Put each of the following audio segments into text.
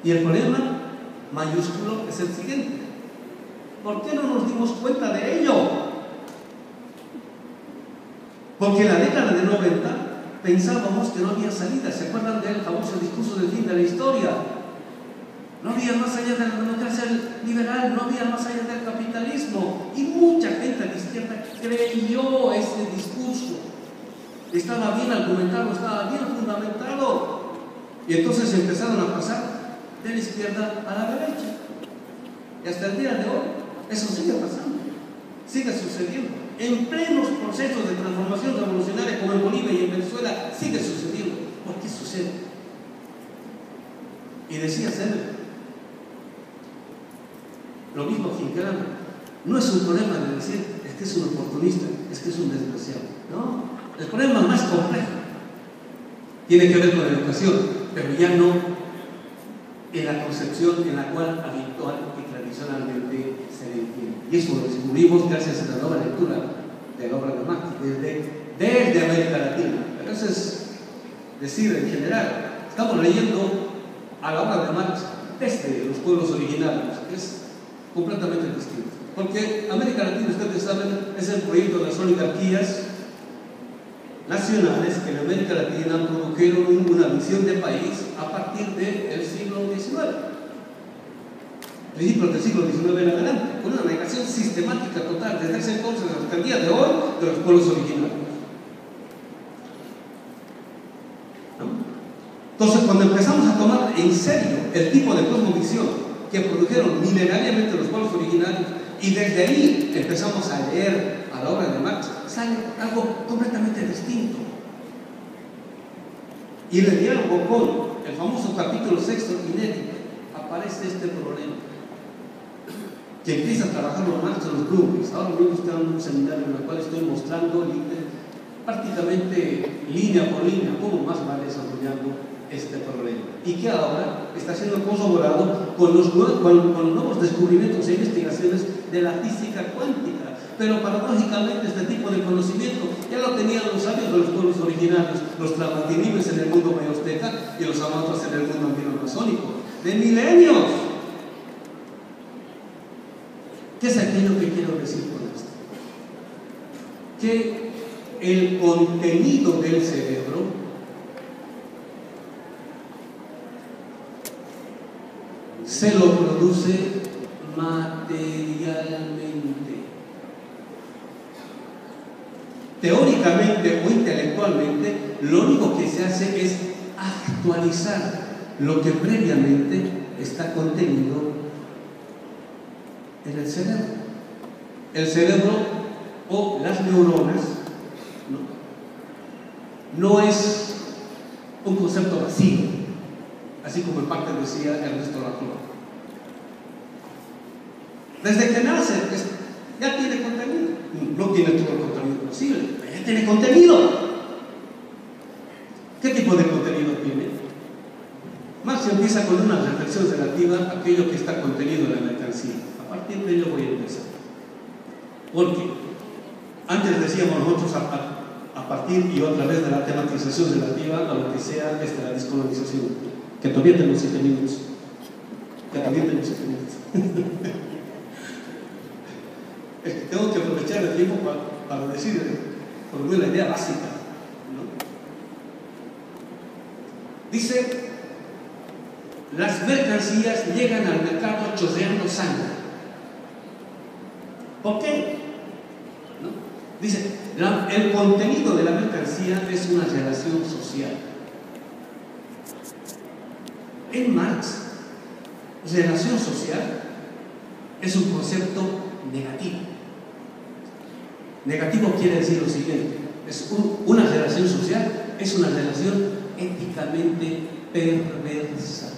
Y el problema mayúsculo es el siguiente: ¿por qué no nos dimos cuenta de ello? Porque en la década de 90 pensábamos que no había salida. ¿Se acuerdan del famoso discurso del fin de la historia? No había más allá de la democracia liberal, no había más allá del capitalismo. Y mucha gente de izquierda creyó ese discurso. Estaba bien argumentado, estaba bien fundamentado. Y entonces empezaron a pasar de la izquierda a la derecha. Y hasta el día de hoy, eso sigue pasando, sigue sucediendo. En plenos procesos de transformación revolucionaria como en Bolivia y en Venezuela, sigue sucediendo. ¿Por qué sucede? Y decía Seneca, lo mismo Quinquerán, no es un problema de decir, es que es un oportunista, es que es un desgraciado. No, el problema más complejo tiene que ver con la educación, pero ya no en la concepción en la cual habitual y tradicionalmente se le entiende. Y eso lo descubrimos gracias a la nueva lectura de la obra de Marx, desde América Latina. Pero eso es decir, en general, estamos leyendo a la obra de Marx desde los pueblos originarios, que es completamente distinto. Porque América Latina, ustedes saben, es el proyecto de las oligarquías nacionales que en América Latina produjeron una visión de país a partir del siglo XIX, principios del siglo XIX en adelante, con una negación sistemática total desde ese entonces hasta el día de hoy de los pueblos originarios. ¿No? Entonces, cuando empezamos a tomar en serio el tipo de cosmovisión que produjeron milenariamente los pueblos originarios, y desde ahí empezamos a leer a la obra de Marx, sale algo completamente distinto. Y en el diálogo con el famoso capítulo 6 inédito aparece este problema, que empieza a trabajarlo Marx en los grupos. Ahora mismo estoy dando un seminario en el cual estoy mostrando prácticamente línea por línea cómo Marx va desarrollando este problema, y que ahora está siendo corroborado con los nuevos descubrimientos e investigaciones de la física cuántica. Pero paradójicamente este tipo de conocimiento ya lo tenían los sabios de los pueblos originarios, los tlahuatinibes en el mundo mayosteca y los amatos en el mundo andino-amazónico, de milenios. ¿Qué es aquello que quiero decir con esto? Que el contenido del cerebro se lo produce materialmente. Teóricamente o intelectualmente, lo único que se hace es actualizar lo que previamente está contenido en el cerebro. El cerebro o las neuronas no es un concepto vacío, así como en parte decía Ernesto Latour. Desde que nace, ya tiene contenido. No tiene todo el contenido posible, pero ya tiene contenido. ¿Qué tipo de contenido tiene? Marx empieza con una reflexión relativa a aquello que está contenido en la mercancía. A partir de ello voy a empezar. Porque antes decíamos nosotros a partir y otra vez de la tematización relativa a lo que sea la descolonización. Que todavía tengo 7 minutos. Es que tengo que aprovechar el tiempo para decir por lo menos la idea básica, ¿no? Dice, las mercancías llegan al mercado chorreando sangre. ¿Por qué? ¿No? Dice, el contenido de la mercancía es una relación social. En Marx, relación social es un concepto negativo. Negativo quiere decir lo siguiente: una relación social es una relación éticamente perversa.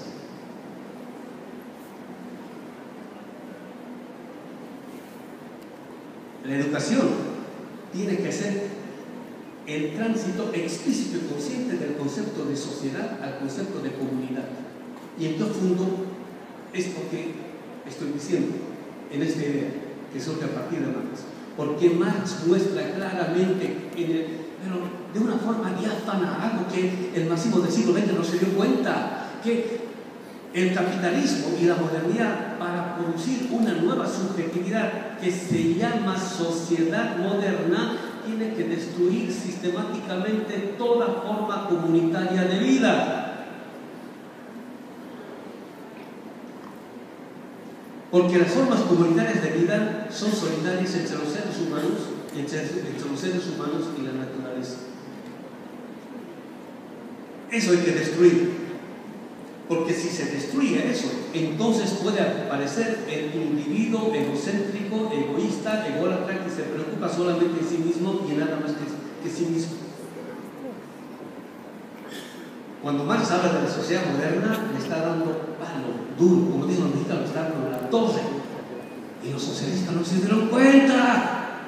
La educación tiene que ser el tránsito explícito y consciente del concepto de sociedad al concepto de comunidad. Y en todo fondo, esto que estoy diciendo en esta idea que surge a partir de Marx, porque Marx muestra claramente, pero de una forma diáfana, algo que el masivo del siglo XX no se dio cuenta, que el capitalismo y la modernidad para producir una nueva subjetividad que se llama sociedad moderna tiene que destruir sistemáticamente toda forma comunitaria de vida. Porque las formas comunitarias de vida son solitarias entre los seres humanos, entre los seres humanos y la naturaleza. Eso hay que destruir. Porque si se destruye eso, entonces puede aparecer el individuo egocéntrico, egoísta, ególatra, que se preocupa solamente de sí mismo y nada más que sí mismo. Cuando Marx habla de la sociedad moderna, le está dando palo duro, como dicen los mexicanos, está dando la torre. Y los socialistas no se dieron cuenta.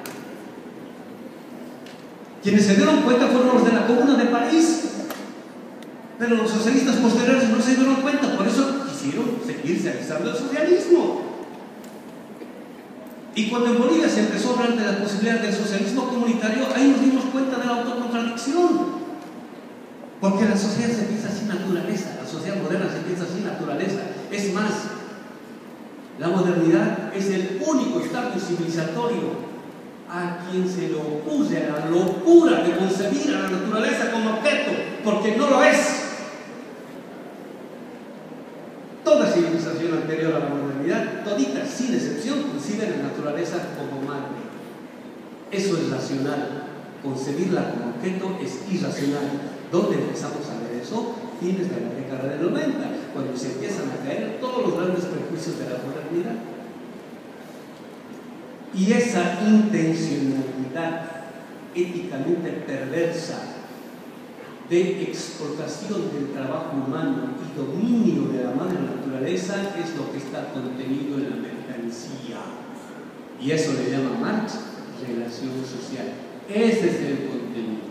Quienes se dieron cuenta fueron los de la Comuna de París. Pero los socialistas posteriores no se dieron cuenta, por eso quisieron seguir realizando el socialismo. Y cuando en Bolivia se empezó a hablar de la posibilidad del socialismo comunitario, ahí nos dimos cuenta de la autocontradicción. Porque la sociedad se piensa sin naturaleza, la sociedad moderna se piensa sin naturaleza. Es más, la modernidad es el único estado civilizatorio a quien se le ocurre la locura de concebir a la naturaleza como objeto, porque no lo es. Toda civilización anterior a la modernidad, todita, sin excepción, concibe la naturaleza como madre. Eso es racional. Concebirla como objeto es irracional. ¿Dónde empezamos a ver eso? Fines de la década del 90, cuando se empiezan a caer todos los grandes prejuicios de la modernidad. Y esa intencionalidad éticamente perversa de explotación del trabajo humano y dominio de la madre naturaleza es lo que está contenido en la mercancía. Y eso le llama Marx relación social. Ese es el contenido.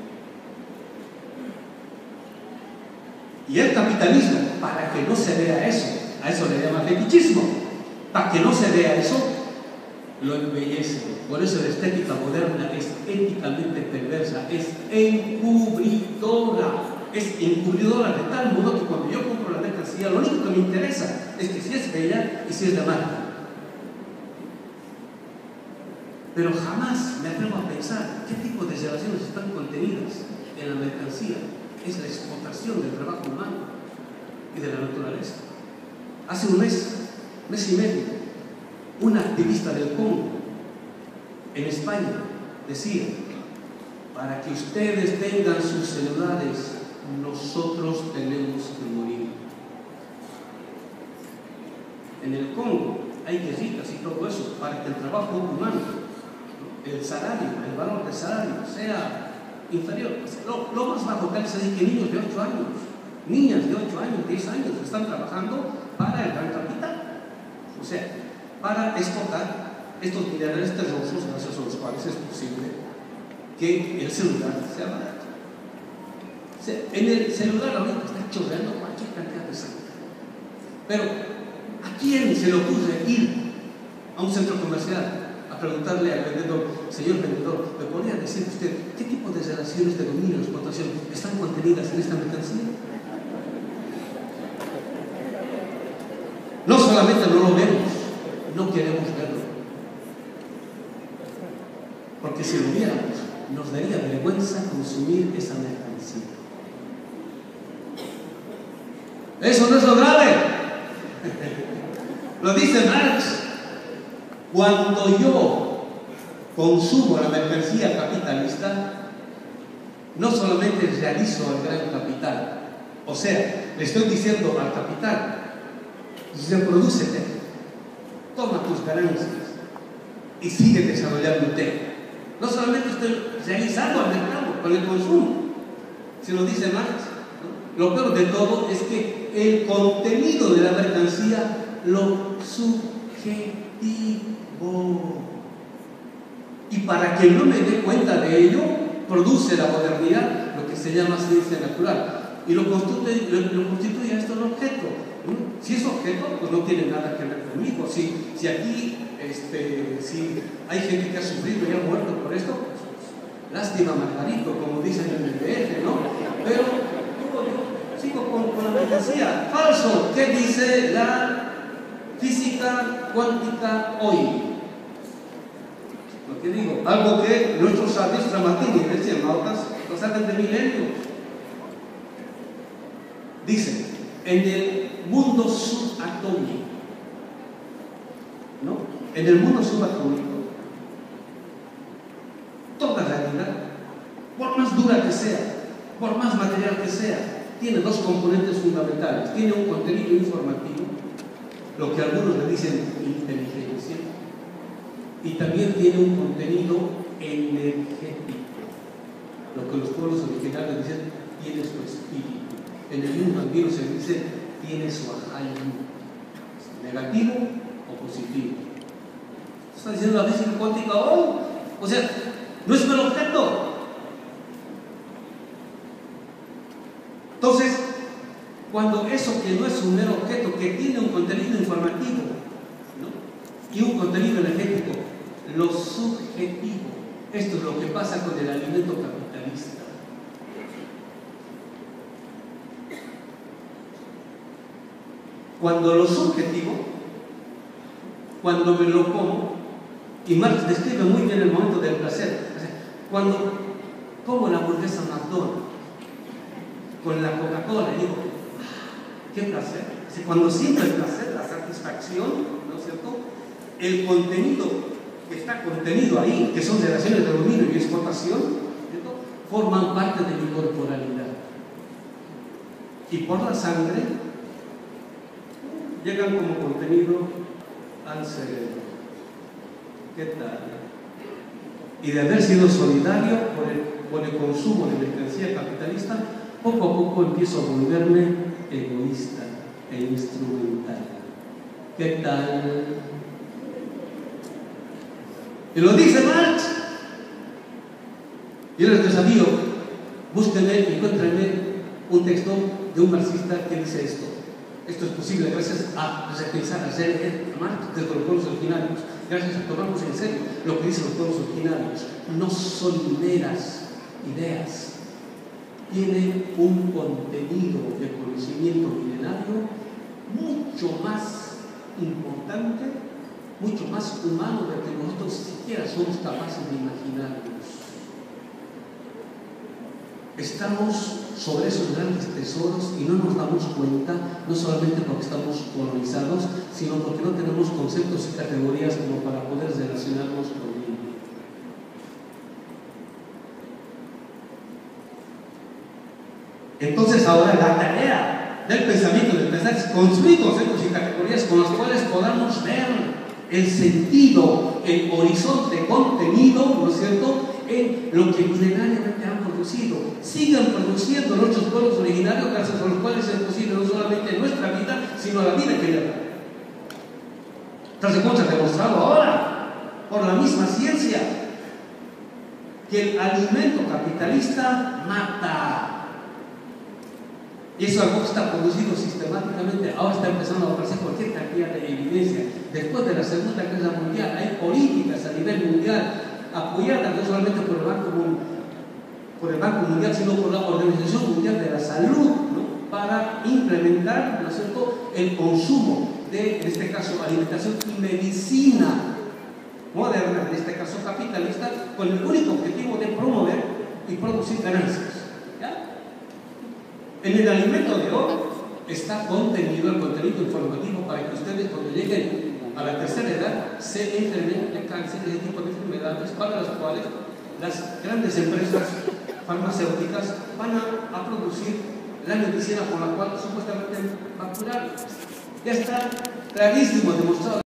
Y el capitalismo, para que no se vea eso, a eso le llama fetichismo, para que no se vea eso, lo embellece. Por eso la estética moderna es éticamente perversa, es encubridora. Es encubridora de tal modo que cuando yo compro la mercancía, lo único que me interesa es que si es bella y si es de marca. Pero jamás me atrevo a pensar qué tipo de relaciones están contenidas en la mercancía. Es la explotación del trabajo humano y de la naturaleza. Hace un mes y medio, una activista del Congo en España decía: para que ustedes tengan sus celulares, nosotros tenemos que morir. En el Congo hay guerritas y todo eso para que el trabajo humano, el salario, el valor del salario sea inferior. Lo más bajo tal es que niños de 8 años, niñas de 8 años, 10 años están trabajando para el gran capital. O sea, para explotar estos minerales terrosos, gracias a los cuales es posible que el celular sea barato. O sea, en el celular ahorita está chorreando cualquier cantidad de sangre. Pero ¿a quién se le ocurre ir a un centro comercial a preguntarle al vendedor: señor vendedor, ¿me podría decir usted qué tipo de relaciones de dominio y explotación están contenidas en esta mercancía? No solamente no lo vemos, no queremos verlo. Porque si lo viéramos, nos daría vergüenza consumir esa mercancía. Eso no es lo grave. Lo dice Marx. Cuando yo consumo la mercancía capitalista, no solamente realizo el gran capital, o sea, le estoy diciendo al capital: reprodúcete, toma tus ganancias y sigue desarrollándote. No solamente estoy realizando al mercado con el consumo, sino dice Marx, ¿no? Lo peor de todo es que el contenido de la mercancía lo subjetivo. Y para que no me dé cuenta de ello, produce la modernidad lo que se llama ciencia natural. Y lo constituye esto un objeto. Si es objeto, pues no tiene nada que ver conmigo. Si aquí si hay gente que ha sufrido y ha muerto por esto, pues, lástima Margarito, como dicen en el DF, ¿no? Pero sigo con la fantasía. Falso. ¿Qué dice la física cuántica hoy? Lo que digo, algo que nuestros sabios Tramatini decían, lo sacan de milenios. Dice, en el mundo subatómico, ¿no? En el mundo subatómico, toda realidad, por más dura que sea, por más material que sea, tiene dos componentes fundamentales. Tiene un contenido informativo, lo que algunos le dicen inteligencia, y también tiene un contenido energético, lo que los pueblos originales dicen, tiene su espíritu. En el mundo andino se dice, tiene su ajayu, negativo o positivo. Está diciendo la física cuántica hoy. O sea, no es un objeto. Entonces, cuando eso que no es un mero objeto, que tiene un contenido informativo, ¿no? Y un contenido energético, lo subjetivo, esto es lo que pasa con el alimento capitalista. Cuando lo subjetivo, cuando me lo como, y Marx describe muy bien el momento del placer, o sea, cuando como la hamburguesa McDonald's con la Coca-Cola, digo, qué placer. O sea, cuando siento el placer, la satisfacción, ¿no es cierto? El contenido que está contenido ahí, que son relaciones de dominio y explotación, ¿cierto? Forman parte de mi corporalidad. Y por la sangre llegan como contenido al cerebro. ¿Qué tal? Y de haber sido solidario por el consumo de mercancía capitalista, poco a poco empiezo a volverme egoísta e instrumental. ¿Qué tal? Y lo dice Marx. Yo les desafío, búsquenme, encuéntrenme un texto de un marxista que dice esto. Esto es posible gracias a repensar, a leer a Marx desde los pueblos originarios, gracias a tomarnos en serio lo que dicen los pueblos originarios. No son meras ideas. Tiene un contenido de conocimiento milenario mucho más importante, mucho más humano de lo que nosotros siquiera somos capaces de imaginarnos. Estamos sobre esos grandes tesoros y no nos damos cuenta, no solamente porque estamos colonizados, sino porque no tenemos conceptos y categorías como para poder relacionarnos con ellos. Entonces ahora la tarea del pensamiento, del pensar, es construir conceptos y categorías con los cuales podamos ver el sentido, el horizonte contenido, ¿no es cierto?, en lo que milenariamente han producido. Sigan produciendo nuestros pueblos originarios, gracias a los cuales es posible no solamente nuestra vida, sino la vida que le da. Entonces, ¿cómo se ha demostrado ahora? Por la misma ciencia, que el alimento capitalista mata. Y eso es algo que está producido sistemáticamente. Ahora está empezando a aparecer cualquier cantidad de evidencia. Después de la Segunda Guerra Mundial, hay políticas a nivel mundial apoyadas no solamente por el Banco Mundial, sino por la Organización Mundial de la Salud, ¿no?, para implementar, ¿no es cierto?, el consumo de, en este caso, alimentación y medicina moderna, en este caso capitalista, con el único objetivo de promover y producir ganancias. ¿Ya? En el alimento de hoy está contenido el contenido informativo para que ustedes, cuando lleguen a la tercera edad, se enfermen de cáncer y ese tipo de enfermedades para las cuales las grandes empresas farmacéuticas van a producir la medicina con la cual supuestamente va a curar. Ya está clarísimo, demostrado.